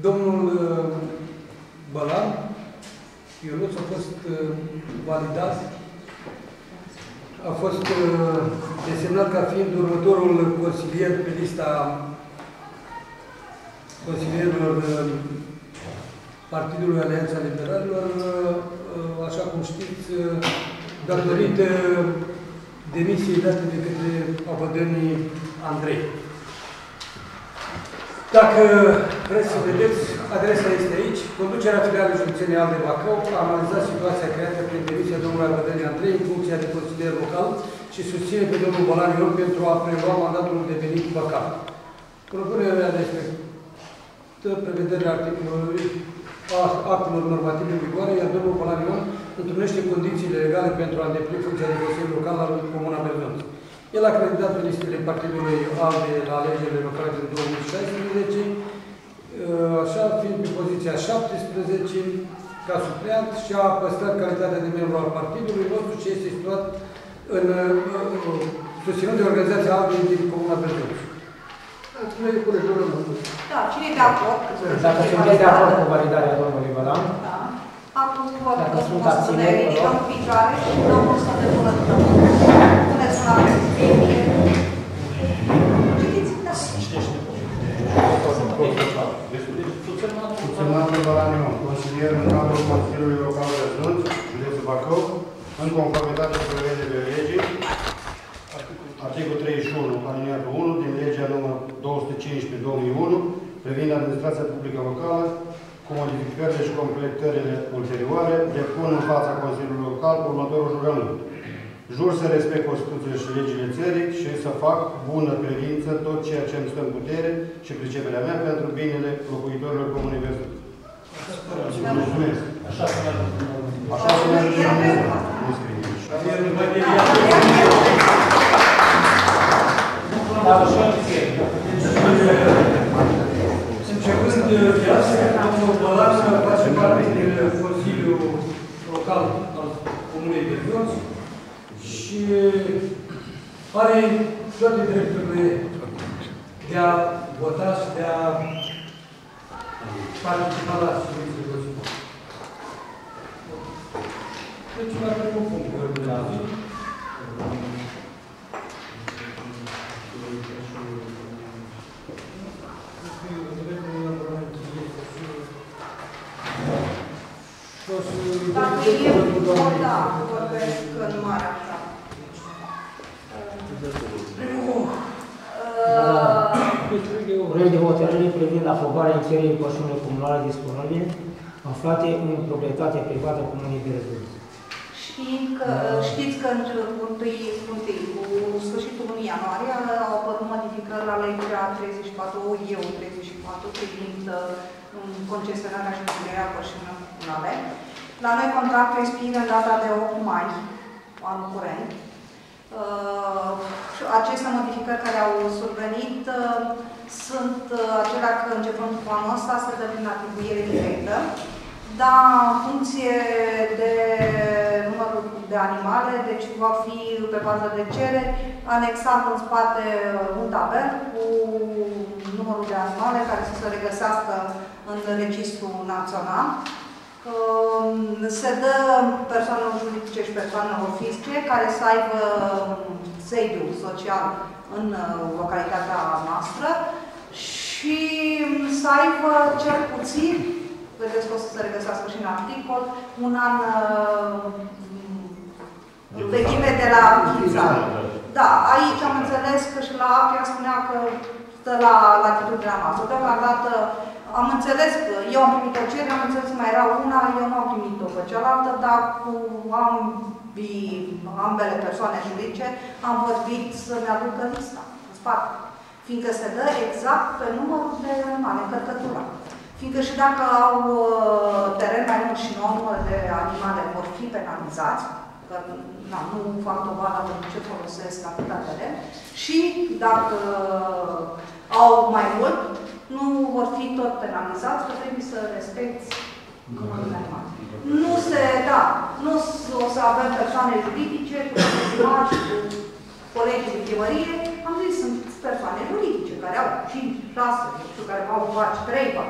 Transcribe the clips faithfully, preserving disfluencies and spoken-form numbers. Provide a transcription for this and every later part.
Domnul Bălan, Ionuț, a fost validat, a fost desemnat ca fiind următorul consilier pe lista consilierilor Partidului Alianța Liberalilor, așa cum știți, datorită demisiei date de către Apădănii Andrei. Dacă vreți să vedeți, adresa este aici. Conducerea filialei județene al de Bacău a analizat situația creată prin demisia domnului Apădănii Andrei în funcția de consilier local și susține pe domnul Bălan Ion pentru a prelua mandatul devenit vacant. Propunerea respectă prevederea articolului actelor normative în vigoare, iar domnul Bălan Ion întrunește condițiile legale pentru a îndeplini funcția de consilier local la Comuna Berdănț. El a candidat pe listele Partidului ALDE la alegerile locale din două mii șaisprezece, așa fiind pe poziția șaptesprezece ca supleant și a păstrat calitatea de membru al partidului nostru, ce este situat în susținut de organizația ALDE din Comuna Berdănț. Da, cine e de acord? Dacă sunteți de acord cu validarea domnului Bălan. Da. Acum vă rog frumos să ne ridicăm în picioare și domnul să ne pună după. Puneți una pe fie. Citiți, da. Subsemnatul Bălan Ion, consilier în cadrul Consiliului Local de Berdănț, județul Bacău, în conformitate cu prevederile legii, articolul treizeci și unu, aliniatul unu, din legea numărul două sute cincisprezece pe două mii unu, privind administrația publică locală, cu modificările și completările ulterioare, depun în fața Consiliului Local următorul jurământ. Jur să respect Constituția și legile țării și să fac bună credință tot ceea ce îmi stă în putere și priceperea mea pentru binele locuitorilor Comunei Berdănț. Mulțumesc. Așa se merge. Așa se merge. Nu scrie nici. Începând de astăzi, domnul Bălan face parte din Consiliul Local al Comunei Berdănț și are toate drepturile de a vota și de a participa la ședințele Consiliului. Deci, la primul punct de ordine de zi. Dacă eu da, vorbesc în mare așa. Proiect de hotărâre privind aprobarea încheierii pășunilor comunale disponibile aflate în proprietate privată a Comunei Berdănț. Știți că în cu sfârșitul lunii ianuarie au apărut modificări la legea treizeci și patru, eu treizeci și patru, privind concesionarea și încheierea pășunilor comunale. La noi contractul expiră în data de opt mai, anul curent. Aceste modificări care au survenit sunt acelea că începând cu anul ăsta se dă prin atribuire directă, dar în funcție de numărul de animale, deci va fi pe bază de cereri, anexat în spate un tabel cu numărul de animale care să se regăsească în registrul național. Se dă persoanelor juridice și persoanelor fizice care să aibă sediu social în localitatea noastră și să aibă cel puțin, vedeți că o să se regăsească și în articol, un an vechime de la înființare. Da, aici am înțeles că și la Apia spunea că stă la latitudinea noastră. Deocamdată am înțeles că eu am primit o cerere, am înțeles că mai era una, eu nu am primit-o pe cealaltă, dar cu ambii, ambele persoane juridice am vorbit să-mi aducă lista în spate. Fiindcă se dă exact pe numărul de animale, încărcătura. Fiindcă și dacă au teren mai mult și nouă număr de animale vor fi penalizați, că na, nu fac dovadă pentru ce folosesc atâta teren, și dacă au mai mult, nu vor fi tot penalizați, că trebuie să respecti numărul de animale. Nu se, da, nu o să avem persoane juridice, cu profesionali, cu colegii de primărie. Am zis, sunt persoane juridice care au cinci, șase, nu știu, care au vaci, trei vaci.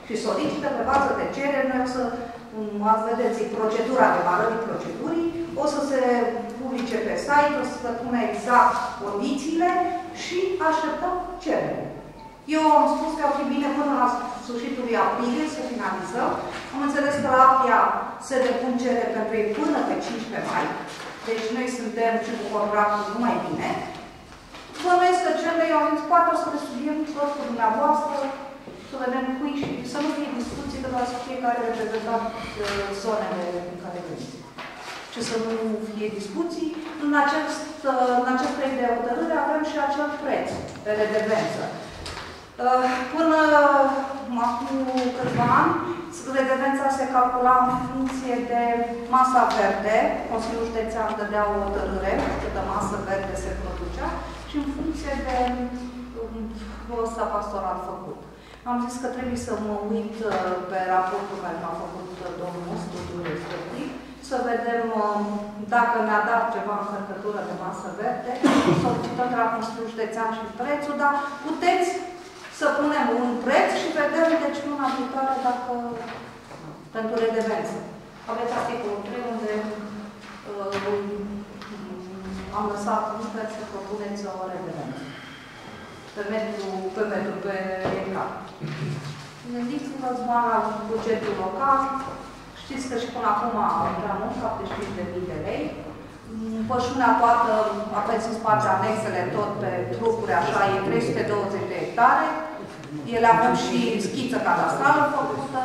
și solicită pe bază de cerere. Noi o să, ați vedeți, procedura demarării procedurii, o să se publice pe site, o să se pună exact condițiile și așteptăm cerere. Eu am spus că ar fi bine până la sfârșitul lui aprilie să finalizăm. Am înțeles că la APIA se depun cereri pentru ei până pe cincisprezece mai. Deci noi suntem și cu contractul numai bine. Bănuiesc că cele, eu am zis, poate o să le studiem tot cu dumneavoastră, să vedem cui și să nu fie discuții de la fiecare reprezentant zonele în care veniți. Și să nu fie discuții. În acest, în acest proiect de hotărâre avem și acel preț de redevență. Până acum câțiva ani, redevența se calcula în funcție de masa verde. Consiliul Județean dădea o hotărâre, câtă masă verde se producea, și în funcție de ăsta pastoral făcut. Am zis că trebuie să mă uit pe raportul care m-a făcut domnul studiul respectiv, să vedem dacă ne-a dat ceva încărcătură de masă verde, solicităm de la Consiliul Județean și prețul, dar puteți să punem un preț și vedem deci luna viitoare dacă pentru redevență. Aveți articolul trei unde uh, am lăsat un preț să propuneți o redevență. Pe metru, pe metru, pe hectar. Gândiți-vă-ți bani la bugetul local. Știți că și până acum am prea mult, șaptezeci și cinci de mii de lei. Pășunea toată, aveți în spațiu anexele tot pe trupuri, așa, e trei sute douăzeci de hectare. Ele avem și schiță cadastrală făcută.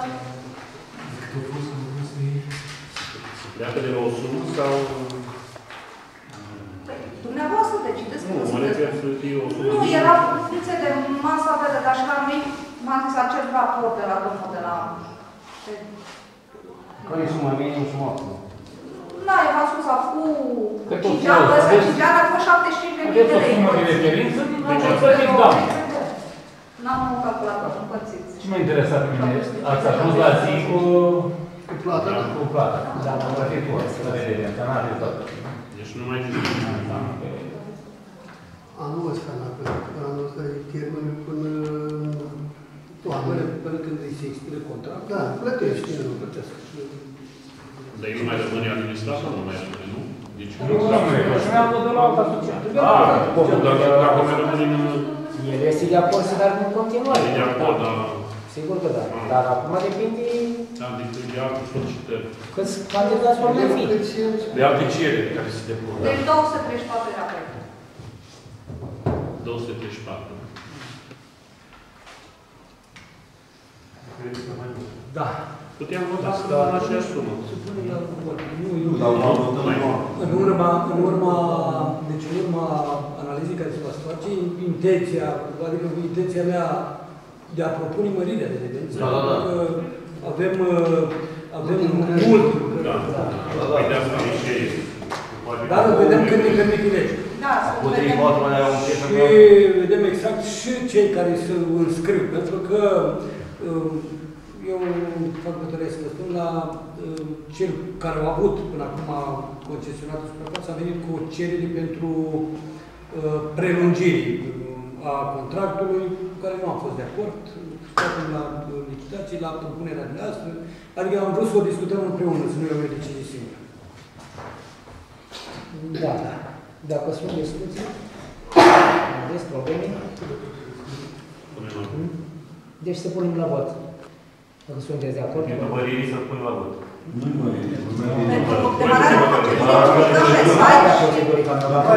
Pleacă de la o sumă sau... Păi, dumneavoastră decideți. Nu, mă refer să fie o sumă... Nu, era funcție de masa verde, dar și la noi m-a zis acel raport de la domnul de la... Care e suma minim și maximă? Da, eu v-am spus acum cinci ani, ăsta cinci ani a fost șaptezeci și cinci de mii de lei. Aveți o sumă de referință? Deci Deci, să zic da. N-am un calculator, împărțiți. Ce m-a interesat pe mine? Ați ajuns la zi cu... Cu plata, da. Cu plata. Da, mă va fi fost. Să vedem, că n-a fi tot. Deci nu mai zic. Anul ăsta, anul ăsta e termenul până toamnă. Până când îi se expiră contractul? Da, plătești. Dar el nu mai rămâne administrat sau nu mai rămâne, nu? Deci Nu rămâne, că și mi-am văzut la altă asociație. Ah, dar dacă mai rămâne în... El este de acord să dar în continuare. E de acord, dar... Sigur că da. Dar acum depinde... Da, depinde de alte solicitări. Câți candidați vor mai fi. De alte cereri care se depun. Deci două sute treizeci și patru era pe două sute treizeci și patru. Da. Puteam vota să dăm în aceeași sumă. Nu, nu. În urma, în urma, deci în urma analizei care se va face, intenția, adică intenția mea de a propune mărirea de redevență, da, da, da. avem, avem mult. Da, da, da. Păi de asta e și... Dar vedem când ne permite legea. Da, să vedem. Și vedem exact și cei care se înscriu, pentru că eu fac hotărâre să spun la cel care au avut până acum concesionatul suprafață, a venit cu o cerere pentru prelungiri a contractului, cu care nu am fost de acord, stăm la licitații, la propunerea de noastră, adică am vrut să o discutăm împreună, să nu iau o decizie singură. Da, da. Dacă sunt discuții, aveți probleme? Deci să punem la vot. Dacă sunteți de acord. Pentru măririi să pun la vot. Nu-i măririi. Pentru demararea procedurii,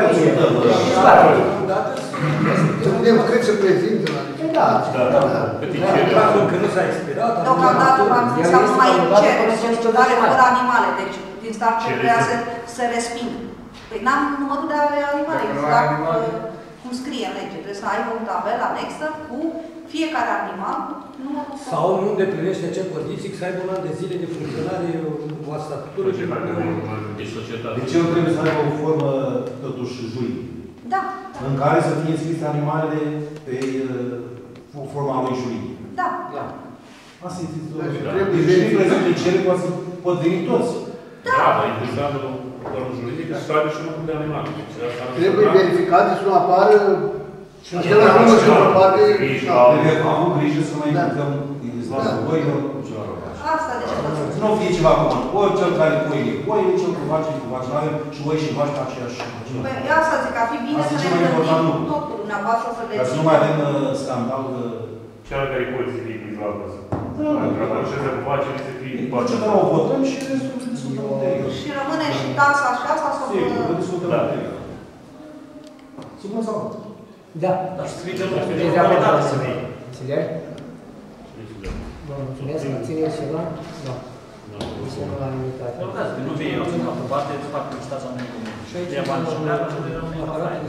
Să vedem cât se prezintă la licitație. Da, da. Contractul încă nu s-a expirat. deocamdată v-am zis, am mai cerere solicitare fără animale, deci din start trebuia să se respingă. Păi n-am numărul de animale, exact cum scrie în lege. Trebuie să aibă un tabel anexă cu fiecare animal, numărul său. Sau nu îndeplinește acea condiție să aibă un an de zile de funcționare o statutură. De societate. Deci el trebuie să aibă o formă, totuși, juridică. Da. În care să fie scrise animalele pe forma lui juridică. Da. Asta e zis. Trebuie Deci și prezent cele pot veni toți. Da, dar interesat în formă juridică să aibă și numărul de animale. Trebuie verificat, deci nu apară Și la unul și la parte... Am avut grijă să mai dăm izlatul oilor cu celălalt. Asta de ce vă spun. Nu fie ceva comun. Ori cel care pui oi, ori cel cu face cu face. Avem și oi și vaci pe aceeași. Păi, asta zic, ar fi bine Asta să e cel ne mai important gândim lucru. totul, dumneavoastră să le Ca să nu mai avem uh, scandal de... Cel care poți să fie izlatul ăsta. Dacă să face, să fie... Procedura o votăm și restul discutăm ulterior. Și rămâne și taxa și asta să Sigur, vă... discutăm ulterior. Sigur sau nu? Da. Scrie Sunteți de acord, doamnă consilier? Vă mulțumesc. Țineți ceva? Da. Este în unanimitate. Nu fie eu, nu fac parte, să fac licitația unei comune. Ia bani și pleacă, și de rămâne la faia.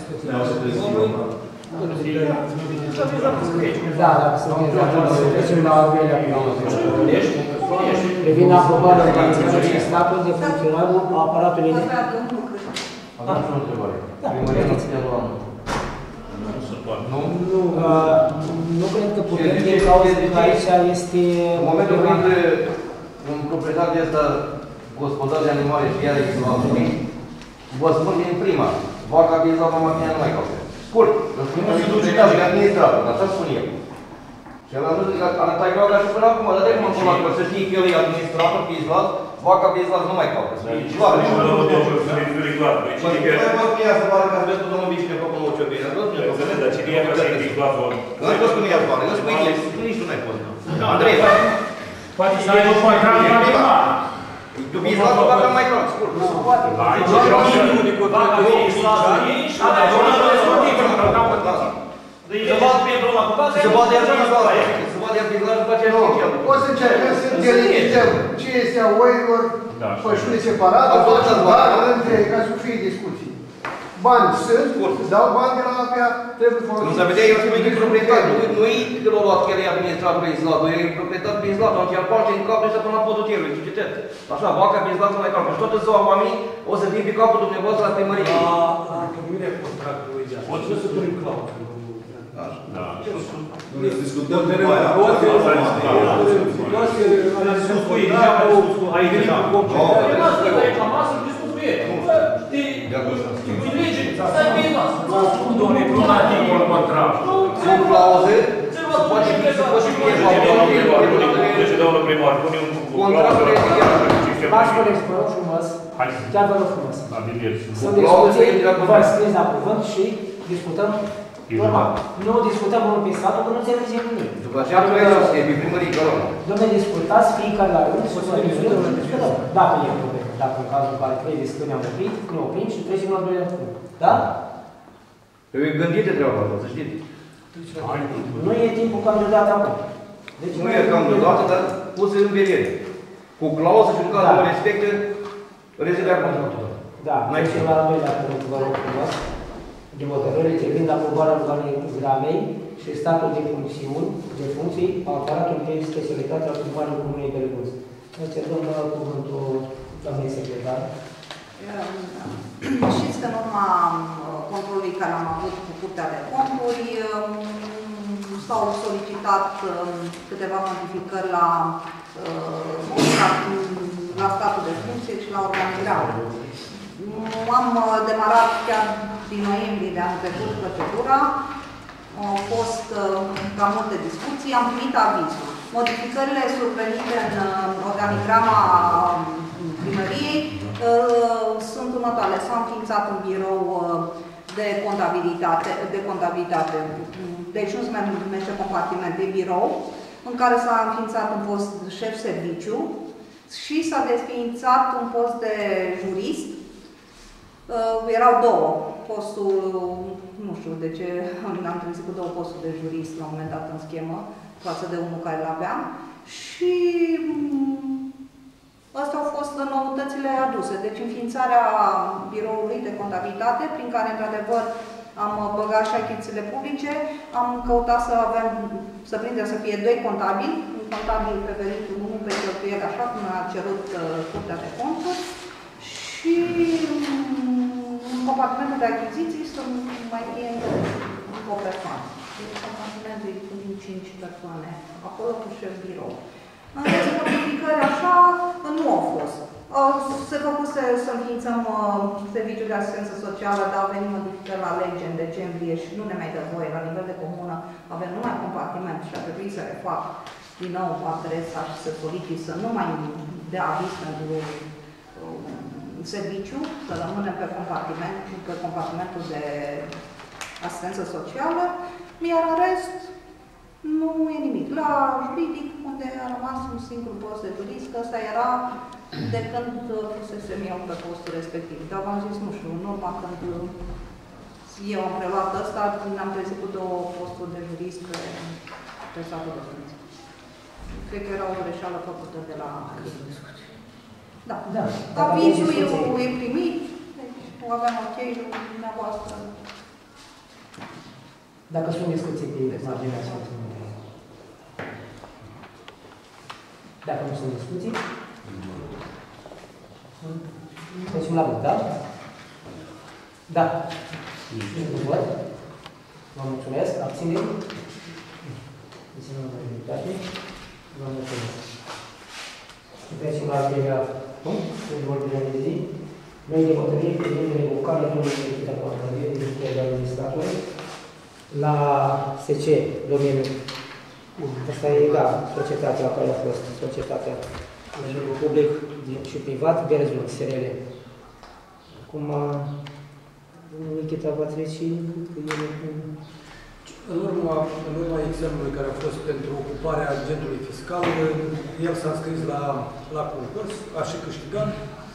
Da, dacă sunteți de acord, să trecem la al doilea privind aprobarea organizării și statul de funcționare a aparatului de... Am o întrebare. Primăria nu ține la anul. Nu? Nu, nu cred că putem, din cauza că aici este... În momentul când un proprietar de ăsta, gospodar de animale și iară izolatul, vă spun din prima, vaca de izolată mașina nu mai caută. Scurt, nu se duce de administrator, așa spun eu. Și el a zis că arătai vaca și până acum, dar de-aia mă pun la că să știi că el e administrator pe izolat, vaca pe izolat nu mai caută. Nici domnul Dociu, să ne izolui clar. Cine că... Nu mai ia să pară că aveți cu domnul Vișine, făcut nouă ciobine. Înțeleg, dar cine e că se izolatul? Nu ai fost cum ia soare, nu spui nici, nici tu n-ai fost. Andrei, poate să ai o contract la prima. tu vii la vaca mai clar, scurt. Nu poate. Aici erau minuni cu toate Se poate iar izolată. Se poate iar izolată după aceea special. O să încercăm să delimităm ce este a oilor, pășuni separate, între, ca să fie discuții. Bani sunt, dau bani de la apea, trebuie folosit. Nu se vedea, eu spun că e proprietar, nu-i că l-a luat, că el e administrator pe izolatul, e proprietar pe izolatul, atunci el poate în cap și până la podul tierului, ce citeți. Așa, vaca pe izolatul mai calcă. Și toată ziua oamenii o să fie pe capul dumneavoastră la primărie. La întâlnirea contractului de așa. Nu se pune clauză. Da. Nu le discutăm de aia. Situație, analizăm contractul, ai venit cu completare. Stai bine, nu, domnule, nu mai timp un contract. Cu clauze, poate fi să poți fi Deci, domnul primar, pune un contractul V-aș coleți, vă rog frumos, chiar vă rog frumos. Sunt Cu clauze, discuții, vă scrieți la cuvânt și discutăm normal. Nu discutăm unul pe statul, că nu înțelegem nimic. După aceea nu vreau să fie pe primării coloană. Dom'le, discutați fiecare la rând, să vă discutăm. Dacă e probleme, dacă în cazul în care trebuie să ne-am oprit, ne oprim și trecem la doilea punct. Da? Trebuie gândită treaba asta, să știți. Nu e timpul candidat acum. Deci nu e candidat, dar pus în vedere. Cu clauză și în cazul nu respectă, rezervarea contractului. Da, trecem la doilea punct, vă rog frumos. De hotărâre privind aprobarea organigramei și statul de funcțiuni, de funcții, aparatul de specialitate al primarului Comunei Beleguz. Deci, domnul, la cuvântul doamnei secretar. Știți că în urma controlului care am avut cu Curtea de Conturi, s-au solicitat câteva modificări la, la statul de funcție și la organigramă. Am demarat chiar din noiembrie de anul trecut procedura, au fost cam multe discuții, am primit avizul. Modificările survenite în organigrama primăriei sunt următoarele. S-a înființat un birou de contabilitate, de contabilitate. Deci nu se mai numește compartiment, de birou, în care s-a înființat un post șef serviciu și s-a desființat un post de jurist. Uh, erau două. Postul, nu știu de ce, am trezit cu două posturi de jurist la un moment dat în schemă, față de unul care l-aveam. Și astea au fost noutățile aduse. Deci înființarea biroului de contabilitate, prin care, într-adevăr, am băgat și achizițiile publice, am căutat să avem, să prindem să fie doi contabili, un contabil pe venitul, unul pe cheltuieli, așa cum a cerut uh, Curtea de Conturi. Și în compartimentul de achiziții sunt mai bine o persoană. Deci compartimentul e cu cinci persoane, acolo cu șef birou. În rest, modificări așa nu au fost. Se făcuse să înființăm uh, serviciul de asistență socială, dar au venit modificări la lege în decembrie și nu ne mai dă voie. La nivel de comună avem numai compartiment și a trebuit să refac din nou adresa și să solicit să nu mai dea aviz pentru uh, serviciu, să rămânem pe compartiment, pe compartimentul de asistență socială, iar în rest nu e nimic. La juridic, unde a rămas un singur post de jurist, că ăsta era de când fusesem eu pe postul respectiv. Dar v-am zis, nu știu, în urma când eu am preluat ăsta, ne-am trezit cu două posturi de jurist pe, pe satul de funcție. Cred că era o greșeală făcută de la... Da. Da. Avizul e primit, deci o aveam ok-ul dumneavoastră. Dacă sunt discuții pe marginea Sfântului. Dacă nu sunt discuții, trecem la vot, da? Da. Nu văd. Vă mulțumesc. Abținem. Ținem la majoritate. Vă mulțumesc. Trecem la al treilea punct, în ordinea de zi. Noi de hotărâri privind revocarea drumului de echitatea controlului din Ministerul de Administrație la S C, domeniul. Asta e, da, societatea la care a fost, societatea public și privat, Berzul, S R L. Acum, domnul Nikita va trece, că el e... În urma, în urma examenului care a fost pentru ocuparea agentului fiscal, el s-a înscris la, la concurs, a și câștigat.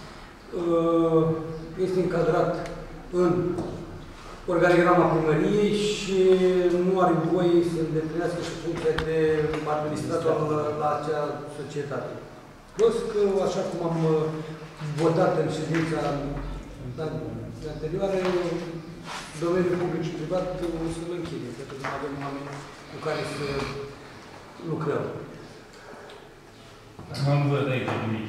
Este încadrat în organigrama primăriei și nu are voie să îndeplinească și funcția de administrator la, la acea societate. Plus că, așa cum am votat în ședința anterioară, domeniul public și privat o să-l închide, pentru că nu avem oameni cu care să lucrăm. Nu văd aici nimic.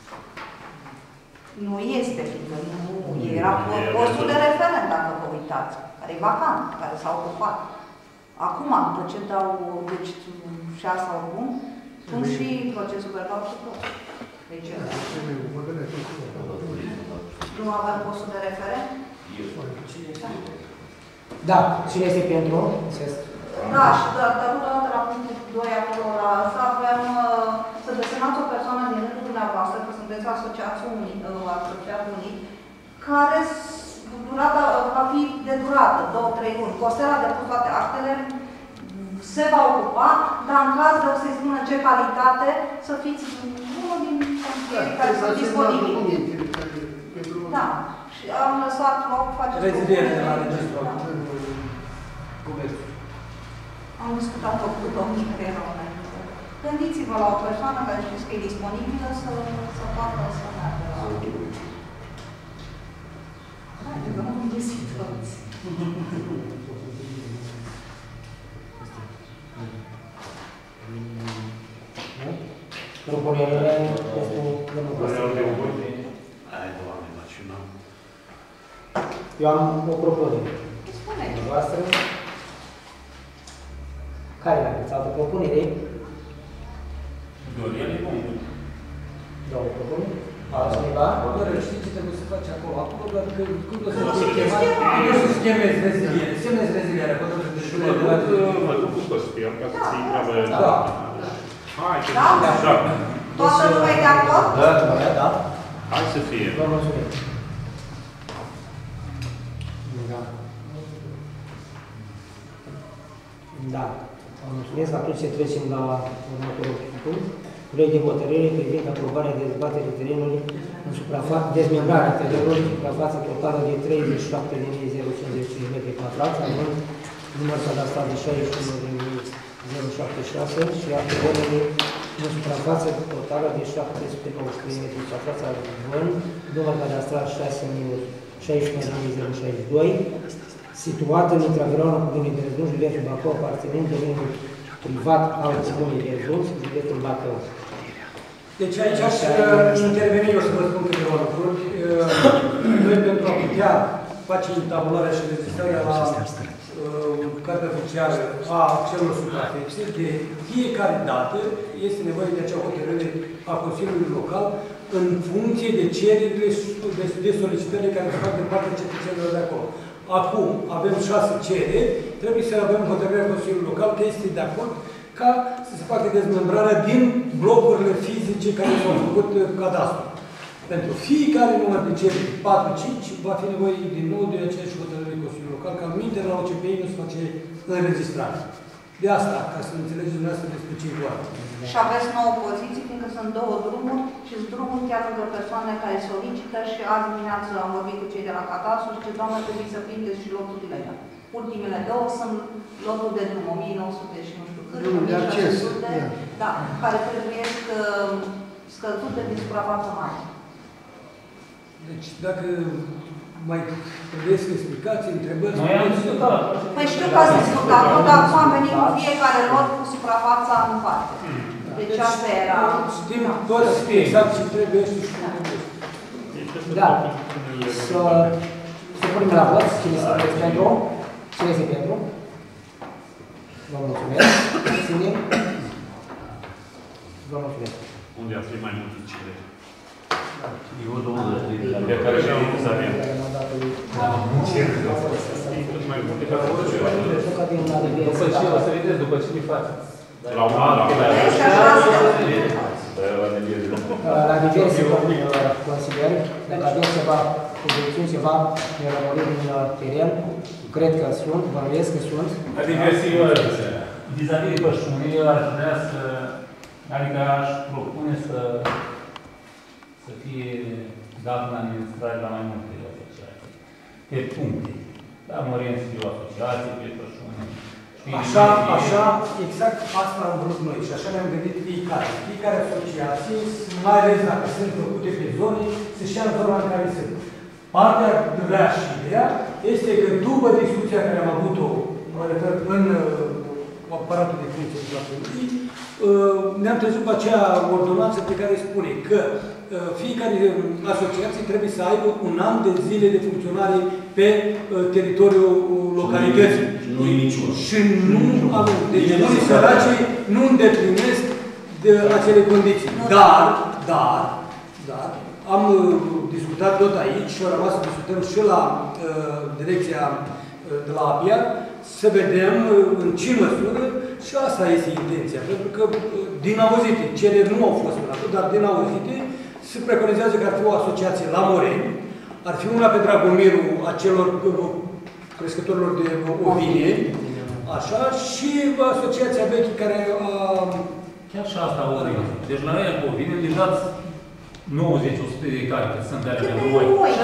Nu este, fiindcă nu era postul de referent, dacă vă uitați, care e vacant, care s-a ocupat. Acum, după ce dau, deci, șase au bun, pun și procesul verbal și tot. Deci, nu avem postul de referent? Da, cine este pentru? Da, și dar de la punctul doi acolo la asta avem să desemnați o persoană din rândul dumneavoastră, că sunteți asociați unii, asociat unii, care durata va fi de durată, două, trei luni. Costel a depus toate actele, se va ocupa, dar în caz de o să-i spună ce calitate, să fiți unul din consilieri care sunt disponibili. Da. Și am lăsat loc, faceți reziliere de la registrul. Am discutat-o cu domnii care erau înainte. Gândiți-vă la o persoană care știți că e disponibilă să, să poată să meargă la... Haide, că m-am găsit toți. Propunerile este democrație. Eu am o propunere. Spuneți. Voastră? Care aveți? Altă propunere? Dorină de punct. Două propuneri? Altcineva? Doar știi ce trebuie să faci acolo? Acolo doar că cum să fie chemat, nu să schemezi reziliere. Semnezi reziliere, pentru că te știu de la... Mă duc cu Costel, ca să ții treabă... Da. Hai, că Da? așa. Toată lumea e de acord? Da, Da. Hai să fie. Vă mulțumim. Da. Da. Vă mulțumesc. Atunci să trecem la următorul punct. Proiect de hotărâre privind aprobarea dezbaterii terenului în suprafață, dezmembrarea terenului în suprafață totală de treizeci și șapte de mii cincizeci și cinci metri pătrați, având număr cadastral de șaizeci și unu de mii șaptezeci și șase și a terenului în suprafață totală de șapte sute nouăsprezece de metri pătrați, având număr cadastral șase mii șaizeci și unu de mii șaizeci și doi, situat în intravironul Comunei Berzun, județul Bacău, aparținând domeniul privat al Comunei Berzun, județul Bacău. Deci aici aș interveni, eu să vă spun câteva lucruri. Noi pentru a putea face intabularea și registrarea la cartea oficială a celor suprafețe, de fiecare dată este nevoie de acea hotărâre a Consiliului Local în funcție de cererile, de solicitările care se fac din partea cetățenilor de acolo. Acum avem șase cereri, trebuie să avem hotărârea Consiliului Local că este de acord ca să se facă dezmembrarea din blocurile fizice care s-au făcut cadastru. Pentru fiecare număr de cereri, patru cinci, va fi nevoie din nou de aceeași hotărâre Consiliului Local, ca minte la O C P I nu se face înregistrare. De asta, ca să înțelegeți dumneavoastră despre ce e vorba. Și aveți nouă poziții, fiindcă sunt două drumuri și sunt drumuri chiar lângă persoane care solicită și azi dimineață am vorbit cu cei de la Catastru și ce doamnă trebuie să prindeți și loturile alea. Ultimele două sunt lotul de drum, o mie nouă sute și nu știu cât, Drumul de acces. Da, care trebuie scăzute din suprafață mare. Deci, dacă mai trebuie să explicați, întrebări... Noi am discutat. Păi știu că ați discutat, dar acum am venit cu fiecare lot cu suprafața în parte. Deci asta era... Știm toți exact ce trebuie și cum trebuie. Da. Să, să punem la vot. Cine este pentru? Cine este pentru? Vă mulțumesc. Ținem. Vă mulțumesc. Unde ar fi mai multe cele? Eu douăzeci de la fiecare ședință să avem. După ce o să vedeți, după ce le faceți. La un an, la un an. La diverse considerări, dacă avem ceva, obiecțiuni, ceva nelămuriri din teren, cred că sunt, bănuiesc că sunt. Adică, sigur, vis-a-vis de pășuni, eu aș vrea să, adică aș propune să să fie dat în administrare la mai multe asociații. Pe puncte. Da, Mărin să fie o asociație, pe pășuni. Așa, așa, exact asta am vrut noi și așa ne-am gândit fiecare. Fiecare asociație, mai ales dacă sunt făcute pe zone, să-și ia în zona în care sunt. Partea grea și ideea este că după discuția care am avut-o, mă refer în uh, aparatul de funcție de la Părinții, uh, ne-am trezit pe acea ordonanță pe care spune că uh, fiecare asociație trebuie să aibă un an de zile de funcționare pe uh, teritoriul localității. Nu e niciun. Și nu avem. Deci unii săracii nu îndeplinesc de acele condiții. Dar, dar, dar, am uh, discutat tot aici și au rămas să discutăm și la uh, direcția uh, de la A P I A, să vedem uh, în ce măsură, și asta este intenția, pentru că uh, din auzite, cele nu au fost până acum, dar din auzite se preconizează că ar fi o asociație la Moreni, ar fi una pe Dragomirul acelor uh, crescătorilor de ovine, așa, și asociația veche care a... Chiar și asta o ori. Deci la aia cu ovine, deja nouăzeci la sută de hectare, cât sunt alea pentru voi.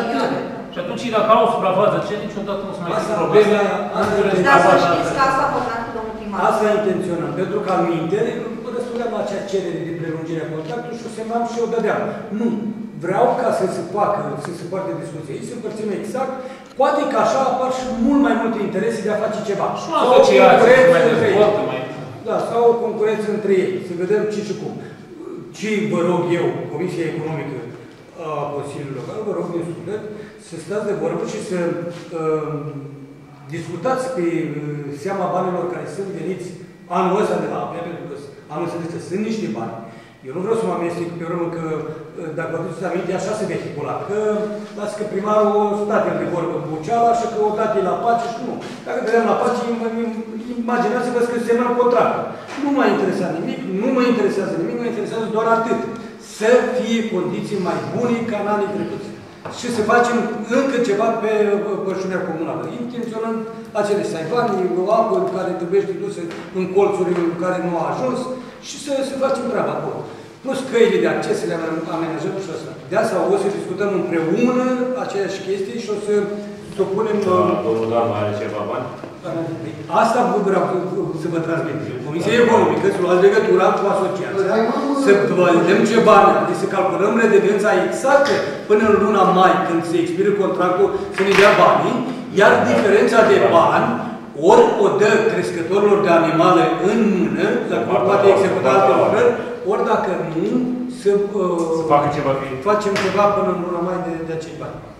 Și atunci, dacă au suprafață, ce niciodată nu se mai asta problema. Dar să știți că asta vorbeam cu domnul primar. Asta intenționăm, pentru că al minte, răspundeam la acea cerere de prelungire a contractului și o semnam și o dădeam. Nu. Vreau ca să se facă, să se poarte discuție aici, să împărțim exact, poate că așa apar și mult mai multe interese de a face ceva. Și o asociație mai dezvoltă, mai... Da, sau o concurență între ei, să vedem ce și cum. Ce vă rog eu, Comisia Economică a Consiliului Local, vă rog din suflet să stați de vorbă și să uh, discutați pe uh, seama banilor care sunt veniți anul ăsta de la A P I A, pentru că am înțeles că sunt niște bani. Eu nu vreau să mă amestec pe urmă că, dacă vă aduceți aminte, așa se vehicula, că lasă că primarul o state de vorbă cu Buceala și că o dată la pace și nu. Dacă dădeam la pace, imaginați-vă că semnăm contractul. Nu mă interesează nimic, nu mă interesează nimic, mă interesează doar atât. Să fie condiții mai bune ca în anii trecuți. Și să facem încă ceva pe pășunea comunală. Intenționăm acele saivani, apă care trebuie duse în colțuri în care nu a ajuns și să, să facem treaba acolo. Plus căile de acces le amenajăm și asta. De asta o să discutăm împreună aceeași chestie și o să să o punem... Domnul Dan mai are ceva bani? Asta vreau să vă transmit. Comisia Economică să luați legătura cu asociația, să vedem ce bani, deci să calculăm redevența exactă până în luna mai, când se expiră contractul, să ne dea banii, iar diferența de bani ori o dă crescătorilor de animale în mână, dacă nu poate executa alte lucrări, ori dacă nu, să, uh, să facă ceva, facem ceva până în luna mai de, de acei bani.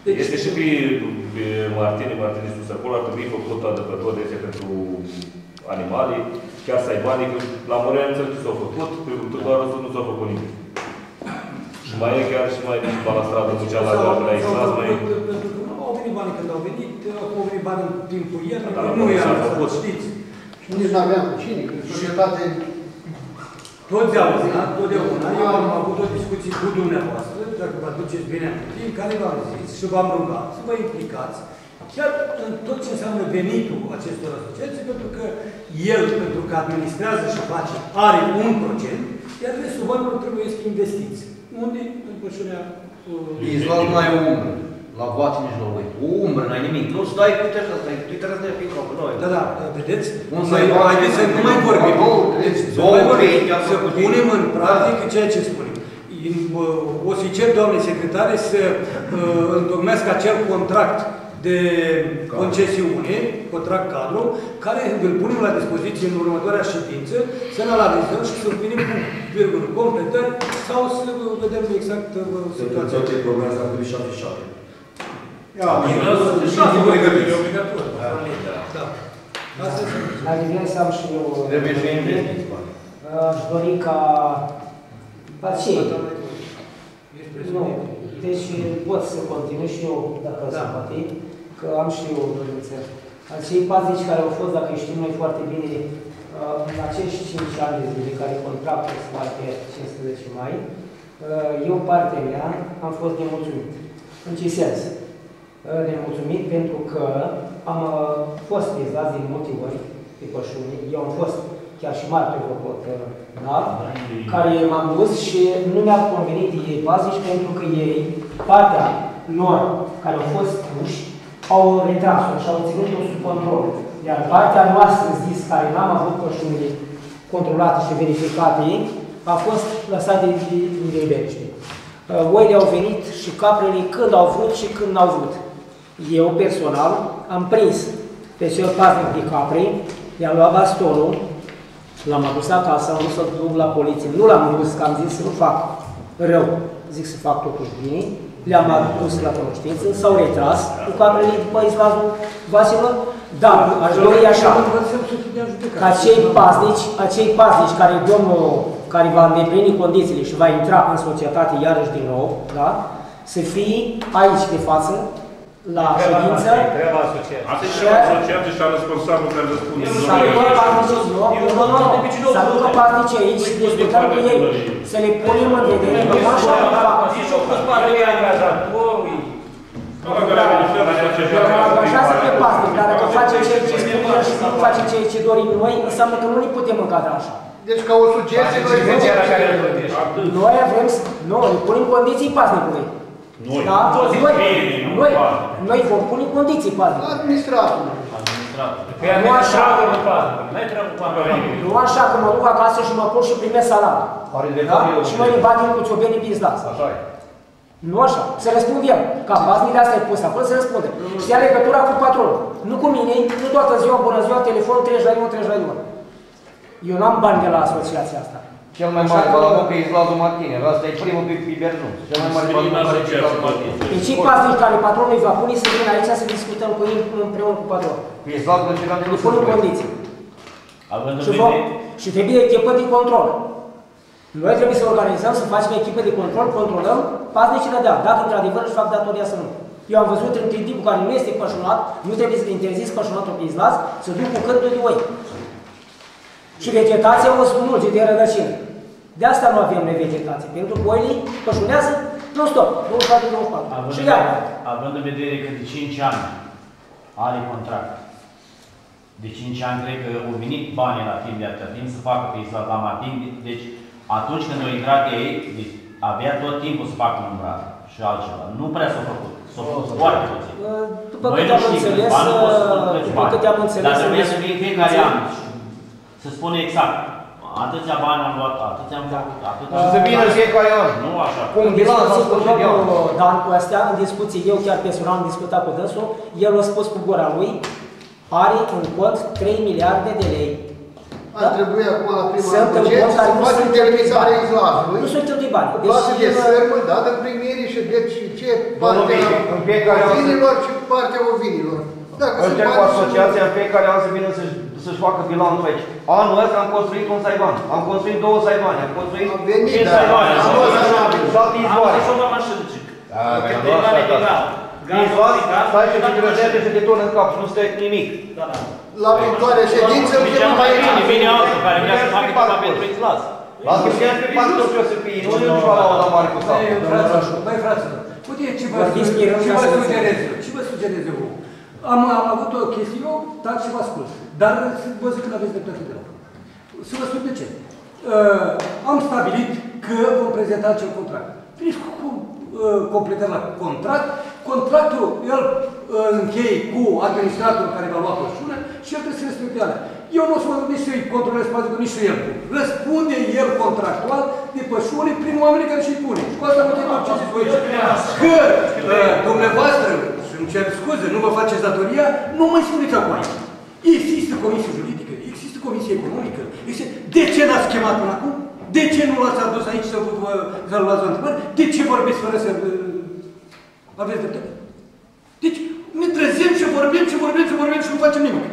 Deci, este și pe, pe Martini, Martini sus acolo, ar trebui făcut adăpător de pentru animale, chiar să ai bani, că la Morea înțeleg ce s-au făcut, pe Târgoară nu s-au făcut nimic. Și mai e chiar și mai e la stradă, ducea la gardă, la Islas, mai e... Pentru că nu au venit banii când au venit, au venit bani în timpul iernii, Dar nu nu i-am s-a făcut. știți. Și nici nu aveam cu cine, că societate... Totdeauna, totdeauna, eu am avut o discuție cu dumneavoastră, dacă vă aduceți bine aminte, în care v-am zis și v-am rugat să vă implicați chiar în tot ce înseamnă venitul acestor asociații, pentru că el, pentru că administrează și face, are un procent, iar restul banilor trebuie să investiți. Unde? În pășunea... Islas nu ai o umbră. La voață nici nu voi. O umbră, n-ai nimic. Nu stai, uite așa, stai, tu trebuie să ne fii capul noi. Da, da, vedeți? Un Noi, haideți să nu mai vorbim. Deci, să nu mai vorbim, să punem în practică ceea ce spunem. O să-i cer, doamne secretare, să uh, întocmească acel contract de concesiune, contract cadru, care îl punem la dispoziție în următoarea ședință, să-l analizăm și să venim cu virgulă completări sau să vedem exact uh, situația. Să vedem problema asta trebuie și afișată. E obligatoriu. Da. La diverse am și eu... Trebuie să investiți bani. Aș dori ca... Paciei. Nu. Deci pot să continui și eu, dacă se poate, că am și eu o dorință. Acei pazici care au fost, dacă știm noi foarte bine, în acești cinci ani de zile, care contractul se face cincisprezece mai, eu, partea mea, am fost nemulțumit. În ce sens? Nemulțumit pentru că am fost vizați din multe ori pe pășuni. Eu am fost chiar și mare pe văpot, da? Care m-am dus și nu mi-a convenit ei pazici pentru că ei, partea lor care au fost puși, au retras-o și au ținut-o sub control. Iar partea noastră zis, care n-am avut pășunile controlate și verificate, a fost lăsată de iberiște. Oile au venit și caprele când au vrut și când n-au vrut. Eu, personal, am prins pe cel paznic de capre, i-am luat bastonul, l-am adus acasă, am vrut să duc la poliție. Nu l-am dus, că am zis să nu fac rău, zic să fac totuși bine. Le-am adus la cunoștință, s-au retras cu caprele după izlazul Vasilor, dar aș dori așa, ca acei paznici, acei paznici care domnul, care va îndeplini condițiile și va intra în societate iarăși din nou, da? Să fie aici de față, la ședință. Asta e ceva asociație și a responsabil care răspunde. Să aducă paznici, nu, nu, nu, să aducă paznici aici și discutăm cu ei, să le punem în vedere, nu așa cum fac. Angajează pe paznic, dar dacă face ceea ce spune el și nu face ceea ce dorim noi, înseamnă că nu ne putem încadra așa. Deci ca o sugestie, noi vrem să... Nu, îi punem condiții paznicului. Noi, da? noi, noi, noi vom pune condiții paznicului. Administratul. Nu așa, nu așa că mă duc acasă și mă pun și primesc salariul. Da? Și noi îi batem cu ciobeni pe izlas. Așa e. Nu așa. Să răspund el. Ca paznic de asta e pus acolo, să răspunde. Și ia legătura cu patronul. Nu cu mine, nu toată ziua, bună ziua, telefon, treci la limon, treci la limon. Eu n-am bani de la asociația asta. Cel mai mare balabon pe izlazul Martine. Asta e primul pe Berzun. Cel mai mare balabon pe izlazul Martine. Deci cei paznici care patronul îi va pune să vină aici să discutăm cu ei împreună cu patronul. Pe izlazul de ceva de nu pun în condiții. Având și, vom, și trebuie echipă de control. Noi trebuie să organizăm, să facem echipă de control, controlăm paznicile de dacă într-adevăr își fac datoria să nu. Eu am văzut între tipul care nu este pășunat, nu trebuie să interzis pășunatul pe izlaz, să duc cu cârpul de oi. Și vegetația o smulge de rădăcină. De asta nu avem revegetație, pentru că oile pășunează non-stop, douăzeci și patru douăzeci și patru. Și iară. Având în vedere că de cinci ani are contract, de cinci ani cred că au venit banii la timp de atât timp să facă pe izlaz la Martin, deci atunci când au intrat ei, deci avea tot timpul să facă numbrat și altceva. Nu prea s-au făcut. S-au făcut foarte puțin. După câte am înțeles, după câte am înțeles... Dar trebuie să fie fiecare an. Să spune exact. Atâția bani am luat, atâția am făcut, atâția... Să vină fiecare an. Nu așa. Cum bilanț a spus de an. Dan cu astea, în discuții, eu chiar personal am discutat cu dânsul, el a spus cu gura lui, are în cont trei miliarde de lei ar trebui acum la prima Sunt buget în să nu facem sunt televisarea bani. izlazului. Nu sunt cheltui bani. Cu clasă de Deci, sârmă, da, de primirii și deci ce partea în fiecare an- ovinilor și partea ovinilor. Dacă sunt Încep cu bani, asociația în fiecare an să vină să-și să-și facă bilanțul aici. Anul ăsta am construit un saiban, am construit două saibane, am construit Am venit, cinci dar saibane, am am luat așa. construit șapte izvoare. Am luat așa de cic. Da, mi-am luat asta, da. Izvoare, stai și te răzește și te turnă în cap și nu stă nimic. Da, da. la viitoarea ședință îl Deci chemăm mai aici. bine vine altul care vrea să facă ceva pentru izlaz. Lasă că pe partea ce o să fie, nu își va lua la mare cu sapă. Băi, fraților, băi, fraților, uite ce vă ce vă sugerez eu, ce vă sugerez eu. Am, am avut o chestie, eu tac și vă ascult, dar vă zic că nu aveți dreptate deloc. Să vă spun de ce. Uh, am stabilit că vom prezenta acel contract. Veniți cu, cu uh, completarea la contract, contractul el uh, încheie cu administratorul care va lua pășună și el trebuie să respecte alea. Eu nu o să mă nici să-i controlez spațiul, nici să el pun. Răspunde el contractual de pășuni prin oamenii care și-i pune. Și cu asta mă tot ce zic aici. Că uh, dumneavoastră, și îmi cer scuze, nu vă faceți datoria, nu mai spuneți acum aici. Există comisie juridică, există comisie economică. Există... De ce l-ați chemat până acum? De ce nu l-ați adus aici să vă, vă, să luați la întrebări? De ce vorbiți fără să uh, aveți dreptate? Deci ne trezim și vorbim și vorbim și vorbim și nu facem nimic.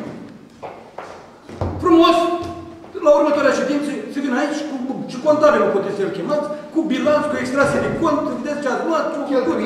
Frumos, la următoarea ședință, să vină aici cu, și contabilul puteți să-l chemați, cu bilanț, cu extrase de cont, vedeți ce ați luat, ce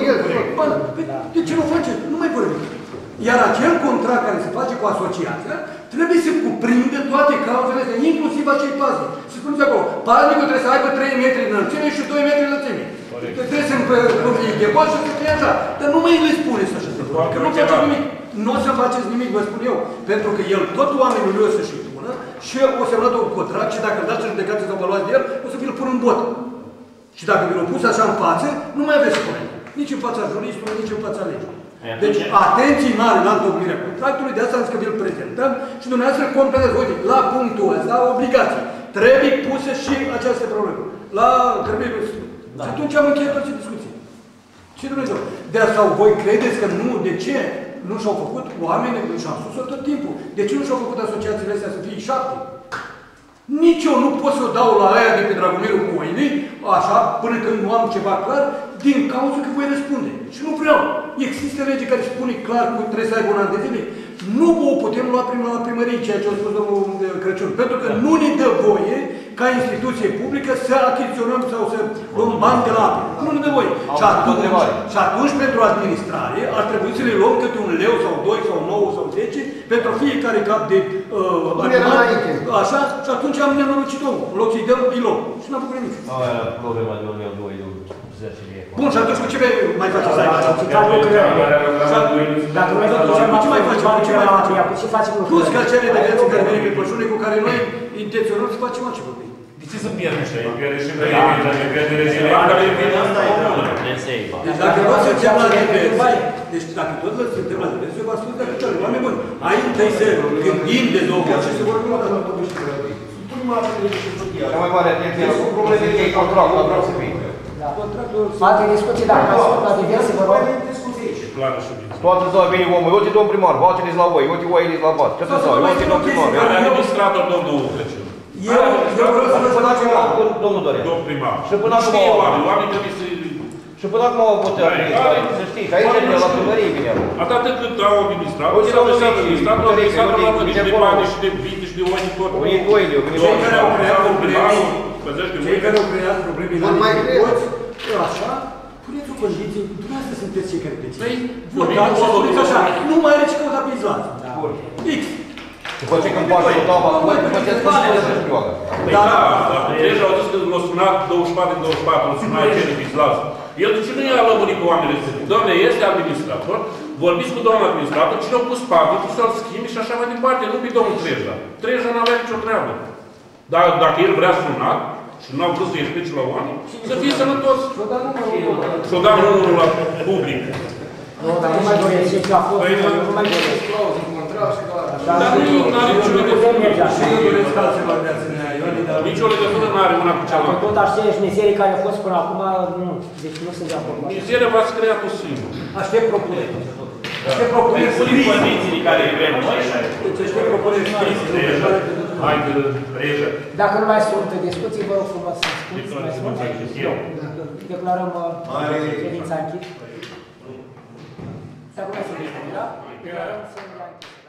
de ce nu faceți? Nu mai vorbim. Iar acel contract care se face cu asociația trebuie să cuprindă toate cauzele astea, inclusiv acei paze. Să spuneți acolo, paznicul trebuie să aibă trei metri de înălțime și doi metri de înălțime. Trebuie să îmi ghebot și să fie așa. Dar nu mai le spuneți așa. Că nu faceți nimic. Nu o să faceți nimic, vă spun eu. Pentru că el, tot oamenul lui o să-și pună și o să luat un contract și dacă îl dați în judecație sau vă luați de el, o să vi-l pun în bot. Și dacă vi-l pus așa în față, nu mai aveți spune. Nici în fața juristului, nici în fața legii. Deci, atenții mari la întocmirea contractului, de asta am zis că vi-l prezentăm și dumneavoastră completați. Uite, la punctul ăsta, obligații. Trebuie pusă și această problemă. La trebuie... Da. Și atunci am încheiat toate discuții. Ce Dumnezeu? De asta voi credeți că nu, de ce nu și-au făcut oamenii, și-au spus-o tot timpul. De ce nu și-au făcut asociațiile astea să fie șapte? Nici eu nu pot să o dau la aia de pe Dragomirul Coinei, așa, până când nu am ceva clar, din cauza că voi răspunde. Și nu vreau. Există lege care spune clar că trebuie să aibă un an de zile. Nu o putem lua prin la primărie, ceea ce a spus domnul Crăciun, pentru că nu ne dă voie ca instituție publică să achiziționăm sau să luăm bani de la apă. Nu ne dă voie. Și atunci, și atunci, pentru administrare, ar trebui să le luăm câte un leu sau doi sau nouă sau zece pentru fiecare cap de uh, animal. Așa, și atunci am nenorocit omul. În loc să-i dăm pilot. Și n-am făcut nimic. Aia, problema de un leu, doi leu, zece mii. Bun, și atunci cu ce mai faceți aici? Dacă noi tot ducem cu ce mai facem? Cu ce mai facem? Cu ce facem lucrurile? Plus că acele de viață care vine pe pășune cu care noi intenționăm să facem altceva. De ce să pierdem și aici? Pierde și vreme, dacă pierde regele, care vine asta e comună. Deci dacă tot suntem la diversi, deci dacă tot suntem la diversi, eu vă spun de picioare. Oameni buni, ai întâi să gândim de două ori și să vorbim o dată. Cea mai mare atenție la probleme de contract, vreau să fie. Alte discuții, dacă ați spus la diverse, vă rog. Toată ziua vine omul, uite domn primar, baceți la voi, uite oile la bat. Ce să ziua, uite domn primar. Are administrator domnul Crăciun. Eu vreau să vă facem la domnul Dorea. Domnul primar. Și până acum știe oameni, oamenii trebuie să... Și până acum au avut administrație, să știi, că aici de la primărie vine acum. Atât cât au administrator, să aveți administrator, administrator la mână, și de bani, și de vite, și de oini, tot. Oini cu oile, eu vine cei care au creat probleme, cei care au creat probleme la nivelul, așa, puneți o condiție, dumneavoastră sunteți cei care decizi. Păi, votați și spuneți așa, nu mai are ce căuta pe izlat. X. După ce când poate o tava, după ce îți spune să știu. Da, dar deja au zis că l-a sunat douăzeci și patru douăzeci și patru, l-a sunat cel de izlat. El de ce nu i-a lămurit cu oamenii respectiv? Doamne, este administrator, vorbiți cu domnul administrator, cine a pus pavitul să-l schimbi și așa mai departe, nu pe domnul Trejla. Trejla n-avea nicio treabă. Dar dacă el vrea sunat, și nu au vrut să-i explice la oameni, să fie sănătos. Și-o da numărul la public. Nu, dar nu mai doresc ce a fost, nu mai doresc. Dar nu are nicio legătură. Și nu doresc altceva de asemenea, Ioani, dar... Nicio legătură nu are una cu cealaltă. Dacă tot aceeași mizerii care au fost până acum, nu, deci nu sunt de acord. Mizeria v-ați creat-o singur. Aștept propuneri. Aștept propuneri scrise. Condițiile care vrem noi. Deci aștept propuneri scrise. Hai că reieșă. Dacă nu mai sunt discuții, vă rog frumos să spuneți. Mai sunt? Declarăm ședința închisă. Dacă nu mai sunt discuții, da? Declarăm să